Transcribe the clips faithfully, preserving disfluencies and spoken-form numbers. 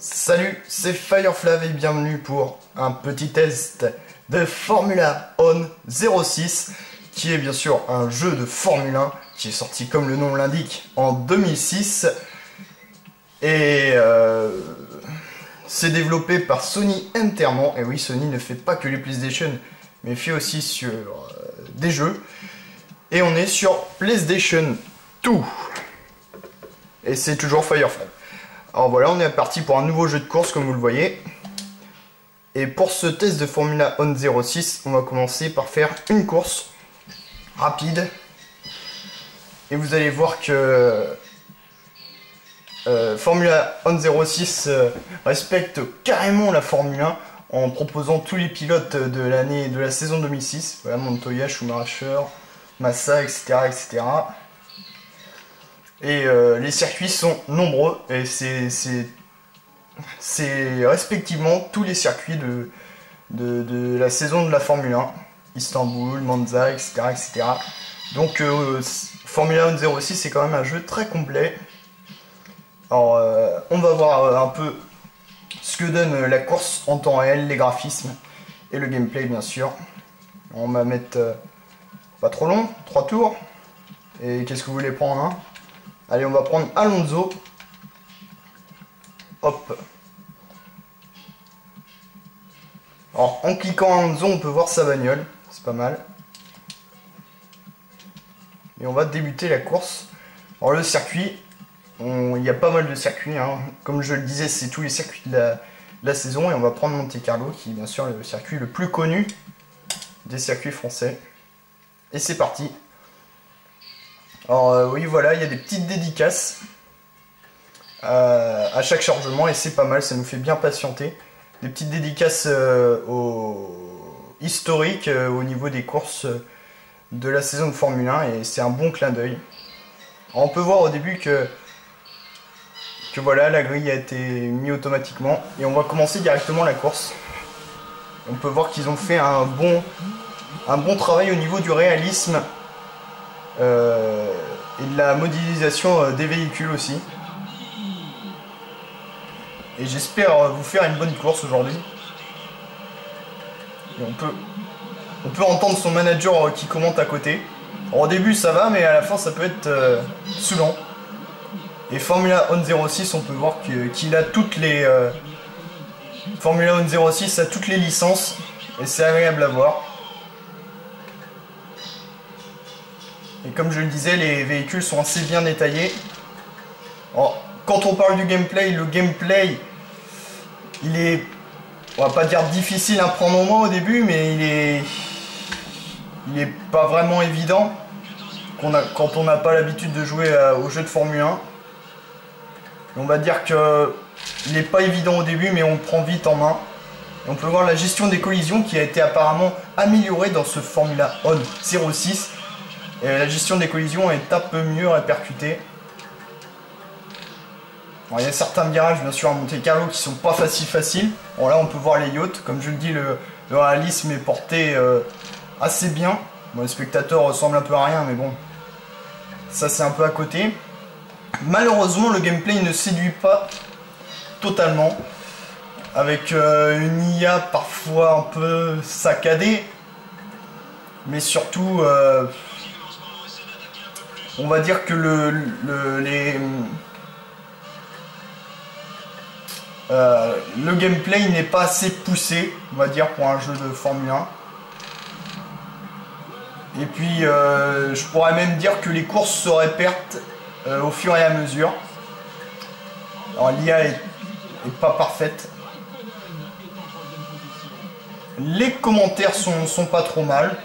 Salut, c'est Fireflav et bienvenue pour un petit test de Formula One zéro six, qui est bien sûr un jeu de Formule un qui est sorti, comme le nom l'indique, en deux mille six. Et euh, c'est développé par Sony Entertainment. Et oui, Sony ne fait pas que les PlayStation, mais fait aussi sur euh, des jeux. Et on est sur PlayStation deux. Et c'est toujours Fireflav. Alors voilà, on est parti pour un nouveau jeu de course, comme vous le voyez. Et pour ce test de Formula One zéro six, on va commencer par faire une course rapide. Et vous allez voir que euh, Formula One zéro six euh, respecte carrément la Formule un en proposant tous les pilotes de l'année, de la saison deux mille six. Voilà, Montoya, Schumacher, Massa, et cetera, et cetera. Et euh, les circuits sont nombreux et c'est respectivement tous les circuits de, de, de la saison de la Formule un. Istanbul, Monza, et cetera, et cetera. Donc euh, Formula One zéro six c'est quand même un jeu très complet. Alors euh, on va voir euh, un peu ce que donne la course en temps réel, les graphismes et le gameplay bien sûr. On va mettre euh, pas trop long, trois tours. Et qu'est-ce que vous voulez prendre hein? Allez, on va prendre Alonso. Hop. Alors, en cliquant Alonso, on peut voir sa bagnole. C'est pas mal. Et on va débuter la course. Alors, le circuit, on... il y a pas mal de circuits. Hein. Comme je le disais, c'est tous les circuits de la... de la saison. Et on va prendre Monte Carlo, qui est bien sûr le circuit le plus connu des circuits français. Et c'est parti. Alors euh, oui voilà, il y a des petites dédicaces euh, à chaque chargement et c'est pas mal, ça nous fait bien patienter. Des petites dédicaces euh, au historique euh, au niveau des courses euh, de la saison de Formule un et c'est un bon clin d'œil. On peut voir au début que, que voilà, la grille a été mise automatiquement et on va commencer directement la course. On peut voir qu'ils ont fait un bon, un bon travail au niveau du réalisme. Euh, et de la modélisation euh, des véhicules aussi. Et j'espère euh, vous faire une bonne course aujourd'hui. Et on peut, on peut entendre son manager euh, qui commente à côté. Alors, au début ça va, mais à la fin ça peut être euh, saoulant. Et Formula One zéro six, on peut voir qu'il qu'il a toutes les... Euh, Formula One zéro six a toutes les licences. Et c'est agréable à voir. Et comme je le disais, les véhicules sont assez bien détaillés. Alors, quand on parle du gameplay, le gameplay, il est, on va pas dire difficile à prendre en main au début, mais il est, il est pas vraiment évident qu'on a, quand on n'a pas l'habitude de jouer à, au jeu de Formule un. Et on va dire que il n'est pas évident au début, mais on le prend vite en main. Et on peut voir la gestion des collisions qui a été apparemment améliorée dans ce Formula One zéro six. Et la gestion des collisions est un peu mieux répercutée. Alors, il y a certains virages bien sûr à Monte Carlo qui sont pas faciles faciles. Bon là on peut voir les yachts. Comme je le dis, le, le réalisme est porté euh, assez bien. Bon, le spectateur ressemble un peu à rien mais bon. Ça c'est un peu à côté. Malheureusement le gameplay ne séduit pas totalement. Avec euh, une I A parfois un peu saccadée. Mais surtout... Euh, on va dire que le, le, les, euh, le gameplay n'est pas assez poussé, on va dire, pour un jeu de Formule un. Et puis, euh, je pourrais même dire que les courses se répètent euh, au fur et à mesure. Alors, l'I A est, est pas parfaite. Les commentaires sont, sont pas trop mal.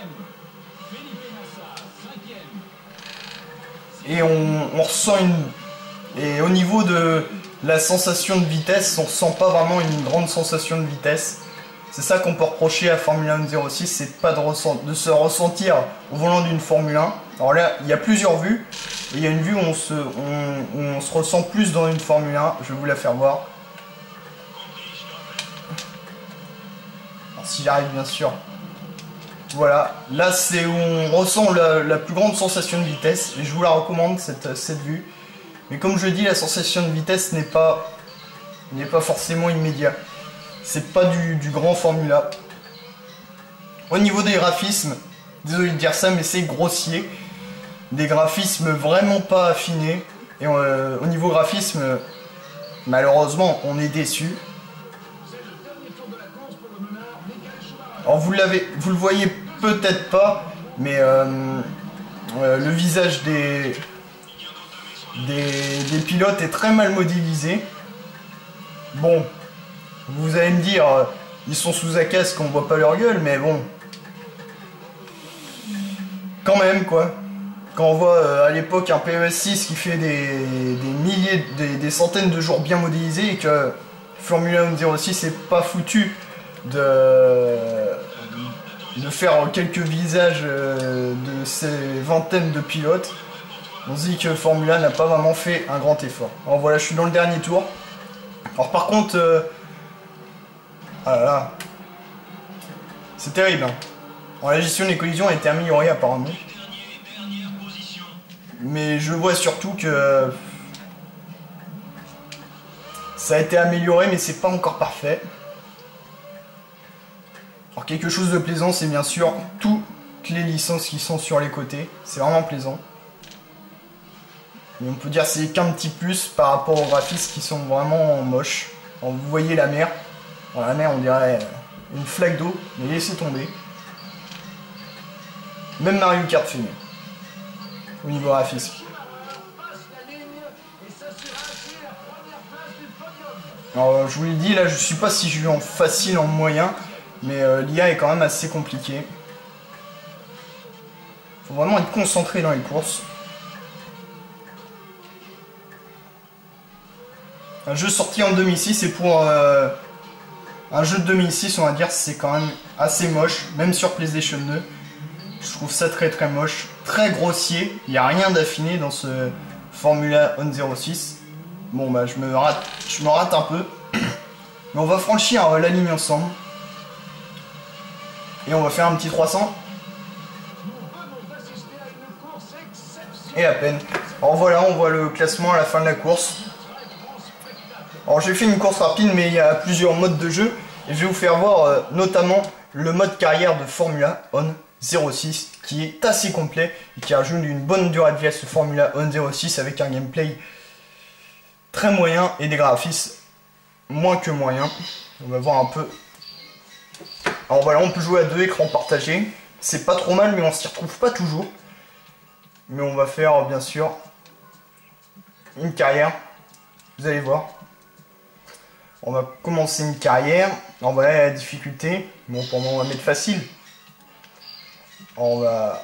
Et on, on ressent une... Et au niveau de la sensation de vitesse, on ressent pas vraiment une grande sensation de vitesse. C'est ça qu'on peut reprocher à Formula One zéro six, c'est pas de, de se ressentir au volant d'une Formule un. Alors là, il y a plusieurs vues. Et il y a une vue où on se, on, où on se ressent plus dans une Formule un. Je vais vous la faire voir. Alors, si j'arrive bien sûr... Voilà, là c'est où on ressent la, la plus grande sensation de vitesse et je vous la recommande cette, cette vue. Mais comme je dis, la sensation de vitesse n'est pas n'est pas forcément immédiat. C'est pas du, du grand Formula. Au niveau des graphismes, désolé de dire ça, mais c'est grossier. Des graphismes vraiment pas affinés. Et euh, au niveau graphisme, malheureusement, on est déçu. Alors vous l'avez, vous le voyez peut-être pas, mais euh, euh, le visage des, des des pilotes est très mal modélisé. Bon, vous allez me dire, euh, ils sont sous un casque, on voit pas leur gueule, mais bon, quand même quoi. Quand on voit euh, à l'époque un P E S six qui fait des, des milliers, des, des centaines de jours bien modélisés et que Formula One zéro six n'est pas foutu de, de faire quelques visages euh, de ces vingtaines de pilotes, on se dit que Formula n'a pas vraiment fait un grand effort. Alors voilà, je suis dans le dernier tour. Alors par contre, euh... ah là là, c'est terrible. Hein. Alors, la gestion des collisions a été améliorée apparemment. Mais je vois surtout que ça a été amélioré, mais c'est pas encore parfait. Alors quelque chose de plaisant, c'est bien sûr toutes les licences qui sont sur les côtés. C'est vraiment plaisant. Mais on peut dire que c'est qu'un petit plus par rapport aux graphismes qui sont vraiment moches. Alors, vous voyez la mer. Alors, la mer, on dirait une flaque d'eau, mais laissez tomber. Même Mario Kart fait mieux. Au niveau graphisme. Alors je vous l'ai dit, là je suis pas si je suis en facile, en moyen, mais euh, l'I A est quand même assez compliqué. Faut vraiment être concentré dans les courses. Un jeu sorti en deux mille six et pour euh, un jeu de deux mille six, on va dire, c'est quand même assez moche, même sur PlayStation deux. Je trouve ça très très moche, très grossier, il n'y a rien d'affiné dans ce Formula One zéro six. Bon bah je me rate, je me rate un peu, mais on va franchir euh, la ligne ensemble. Et on va faire un petit trois cents. Et à peine. Alors voilà, on voit le classement à la fin de la course. Alors j'ai fait une course rapide, mais il y a plusieurs modes de jeu. Et je vais vous faire voir euh, notamment le mode carrière de Formula One zéro six qui est assez complet et qui ajoute une bonne durée de vie à ce Formula One zéro six avec un gameplay très moyen et des graphismes moins que moyens. On va voir un peu. Alors voilà, on peut jouer à deux écrans partagés. C'est pas trop mal, mais on s'y retrouve pas toujours. Mais on va faire bien sûr une carrière. Vous allez voir. On va commencer une carrière. On va aller à la difficulté. Bon, pour moi, on va mettre facile. On va...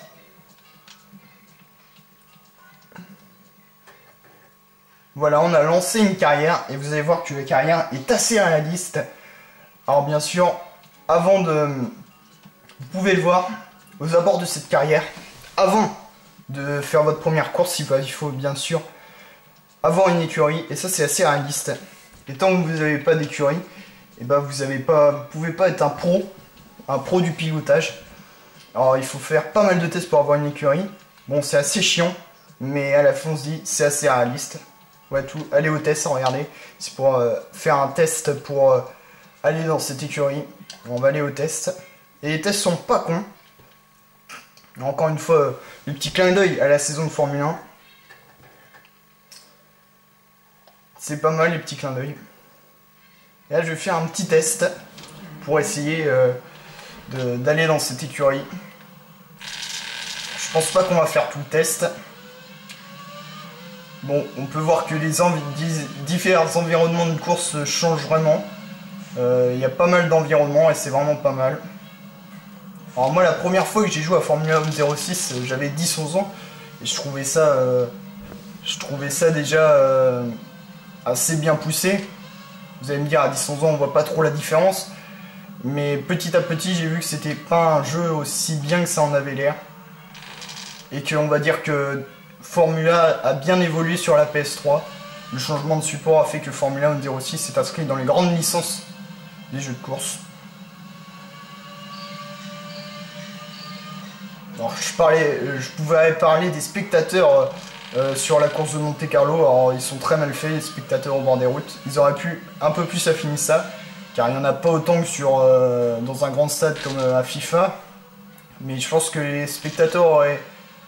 Voilà, on a lancé une carrière. Et vous allez voir que la carrière est assez réaliste. Alors bien sûr, avant de... Vous pouvez le voir, aux abords de cette carrière, avant de faire votre première course, il faut bien sûr avoir une écurie. Et ça, c'est assez réaliste. Et tant que vous n'avez pas d'écurie, et ben vous avez pas, vous pouvez pas être un pro, un pro du pilotage. Alors il faut faire pas mal de tests pour avoir une écurie. Bon, c'est assez chiant, mais à la fin on se dit c'est assez réaliste. Ouais, tout. Allez au test, regardez. C'est pour euh, faire un test pour euh, aller dans cette écurie. On va aller au test. Et les tests sont pas cons. Encore une fois, euh, le petit clin d'œil à la saison de Formule un. C'est pas mal les petits clins d'œil. Et là, je vais faire un petit test pour essayer euh, d'aller dans cette écurie. Je pense pas qu'on va faire tout le test. Bon, on peut voir que les env différents environnements de course changent vraiment. Il euh, y a pas mal d'environnements et c'est vraiment pas mal. Alors moi, la première fois que j'ai joué à Formula One zéro six, j'avais dix onze ans. Et je trouvais ça, euh, je trouvais ça déjà euh, assez bien poussé. Vous allez me dire, à dix onze ans, on voit pas trop la différence. Mais petit à petit, j'ai vu que c'était pas un jeu aussi bien que ça en avait l'air. Et qu'on va dire que Formula a bien évolué sur la P S trois. Le changement de support a fait que Formula One zéro six est inscrit dans les grandes licences des jeux de course. Alors je parlais, je pouvais parler des spectateurs euh, sur la course de Monte Carlo. Alors ils sont très mal faits, les spectateurs au bord des routes. Ils auraient pu un peu plus affiner ça, car il n'y en a pas autant que sur, euh, dans un grand stade comme euh, à FIFA. Mais je pense que les spectateurs auraient,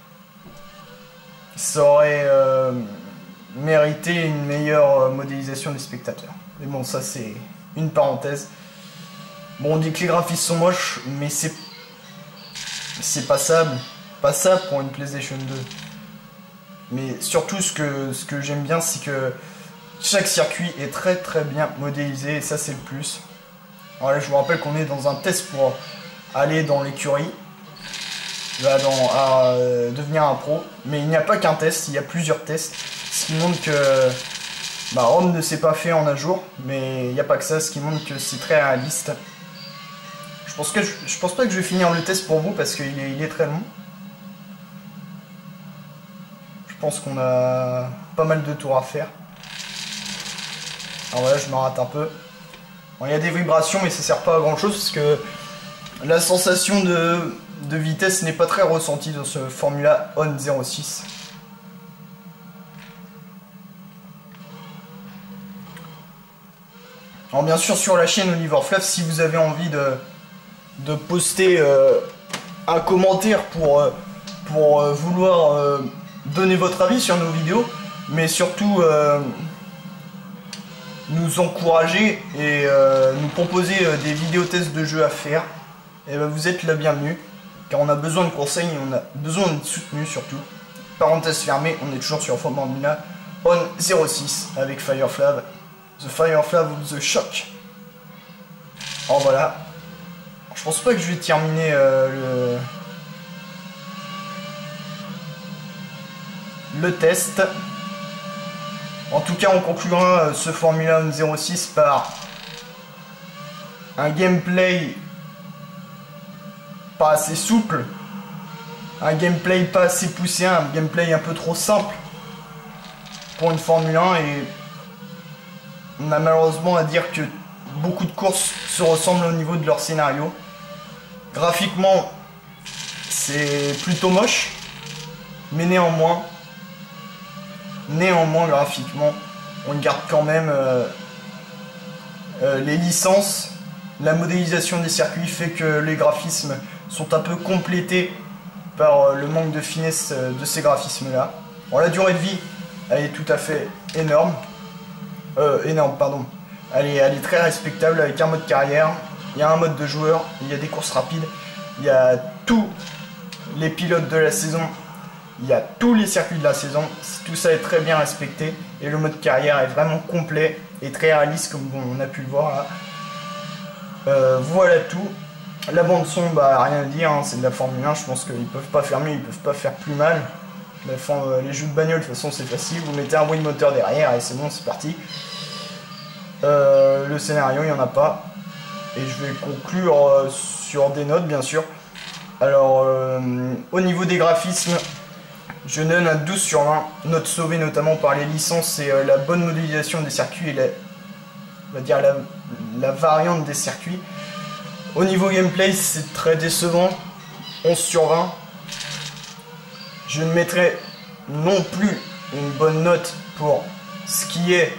ça aurait euh, mérité une meilleure modélisation des spectateurs. Mais bon, ça c'est une parenthèse. Bon, on dit que les graphismes sont moches, mais c'est c'est passable, passable pour une PlayStation deux. Mais surtout, ce que, ce que j'aime bien, c'est que chaque circuit est très très bien modélisé, et ça c'est le plus. Alors là, je vous rappelle qu'on est dans un test pour aller dans l'écurie, là, dans, à euh, devenir un pro. Mais il n'y a pas qu'un test, il y a plusieurs tests, ce qui montre que bah, Rome ne s'est pas fait en un jour, mais il n'y a pas que ça, ce qui montre que c'est très réaliste. Je pense, que je, je pense pas que je vais finir le test pour vous parce qu'il est, il est très long. Je pense qu'on a pas mal de tours à faire. Alors voilà, je me rate un peu. Bon, il y a des vibrations, mais ça sert pas à grand chose parce que la sensation de, de vitesse n'est pas très ressentie dans ce Formula One zéro six. Alors bien sûr, sur la chaîne Oliver Flav, si vous avez envie de, de poster euh, un commentaire pour, euh, pour euh, vouloir euh, donner votre avis sur nos vidéos, mais surtout euh, nous encourager et euh, nous proposer euh, des vidéos tests de jeux à faire, et ben vous êtes la bienvenue, car on a besoin de conseils et on a besoin d'être soutenu surtout. Parenthèse fermée, on est toujours sur Formula One zéro six avec Fire Flav. The Fire Flav of the Shock. Alors voilà. Je pense pas que je vais terminer euh, le... le test. En tout cas, on conclura euh, ce Formula One zéro six par un gameplay pas assez souple, un gameplay pas assez poussé, un gameplay un peu trop simple pour une Formule un, et on a malheureusement à dire que beaucoup de courses se ressemblent au niveau de leur scénario. Graphiquement, c'est plutôt moche, mais néanmoins, néanmoins graphiquement, on garde quand même euh, euh, les licences. La modélisation des circuits fait que les graphismes sont un peu complétés par euh, le manque de finesse euh, de ces graphismes-là. Bon, la durée de vie, elle est tout à fait énorme. Euh, énorme, pardon. Elle est, elle est très respectable avec un mode carrière, il y a un mode de joueur, il y a des courses rapides, il y a tous les pilotes de la saison, il y a tous les circuits de la saison, tout ça est très bien respecté et le mode carrière est vraiment complet et très réaliste comme on a pu le voir là. Euh, voilà tout. La bande son, bah rien à dire, hein, c'est de la Formule un, je pense qu'ils peuvent pas faire mieux, ils peuvent pas faire plus mal. La fin, euh, les jeux de bagnole de toute façon c'est facile, vous mettez un bruit de moteur derrière et c'est bon, c'est parti. Euh, le scénario, il n'y en a pas. Et je vais conclure euh, sur des notes, bien sûr. Alors, euh, au niveau des graphismes, je donne un douze sur vingt. Note sauvée notamment par les licences et euh, la bonne modélisation des circuits et la, on va dire la, la variante des circuits. Au niveau gameplay, c'est très décevant. onze sur vingt. Je ne mettrai non plus une bonne note pour ce qui est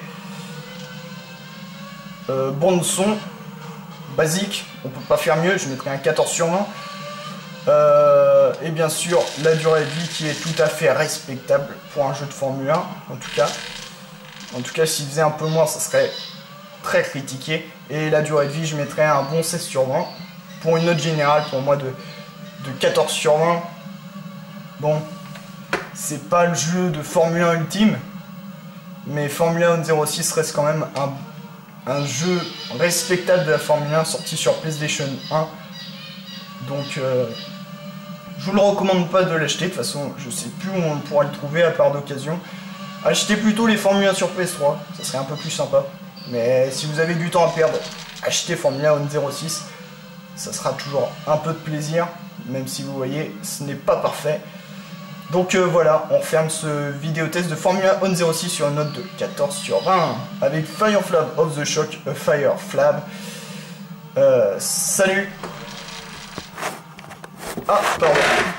Euh, bande son basique, on peut pas faire mieux, je mettrai un quatorze sur vingt. Euh, et bien sûr la durée de vie qui est tout à fait respectable pour un jeu de Formule un, en tout cas. En tout cas, s'il faisait un peu moins, ça serait très critiqué. Et la durée de vie, je mettrais un bon seize sur vingt. Pour une note générale, pour moi, de, de quatorze sur vingt. Bon, c'est pas le jeu de Formule un ultime, mais Formula One zéro six reste quand même un un jeu respectable de la Formule un sorti sur PlayStation un. Donc euh, je vous le recommande pas de l'acheter, de toute façon je sais plus où on pourra le trouver à part d'occasion. Achetez plutôt les Formule un sur P S trois, ça serait un peu plus sympa. Mais si vous avez du temps à perdre, achetez Formula One zéro six, ça sera toujours un peu de plaisir, même si vous voyez ce n'est pas parfait. Donc euh, voilà, on ferme ce vidéo test de Formula One zéro six sur une note de quatorze sur vingt avec Fire Flav of the Shock, a Fire Flav. Euh, salut. Ah, pardon.